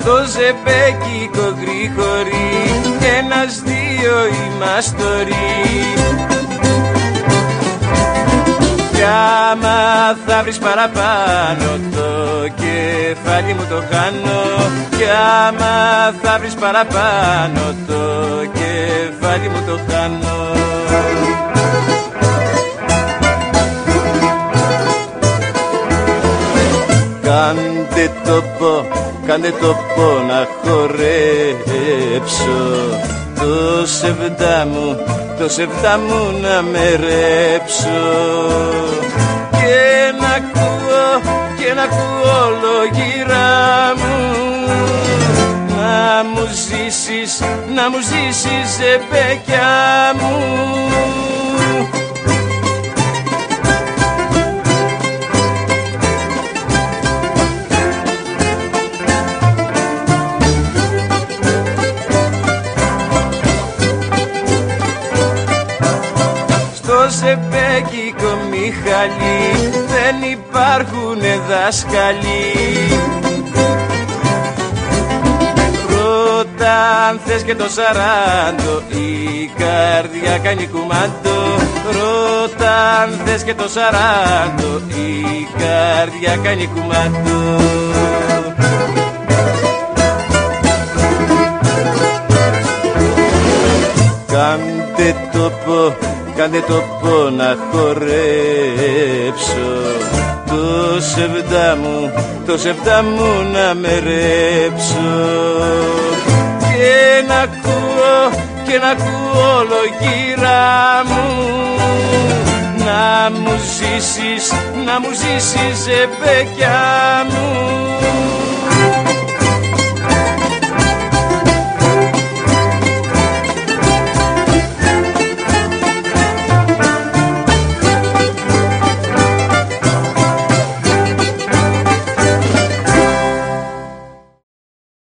στο ζεμπέκικο γρήγορη, ένας δύο ημαστορεί. Κι άμα θα βρεις παραπάνω το κεφάλι μου το χάνω. Κι άμα θα βρεις παραπάνω το κεφάλι μου το χάνω. Κάντε το πω να χορέψω. Το σεβδά μου να μερέψω. Και να ακούω ολογυρά μου. Να μου ζήσεις ζεμπέκια μου. Στο ζεμπέκικο Μιχαλή δεν υπάρχουνε δάσκαλοι. Ρώτα αν θες και το σαράντο, η καρδιά κάνει κουμάντο. Ρώτα αν θες και το σαράντο, η καρδιά κάνει κουμάντο. Κάντε το πω να χορέψω. Το σεβδά μου να μερέψω. Και να ακούω ολογυρά μου. Να μου ζήσεις ζεμπέκια μου.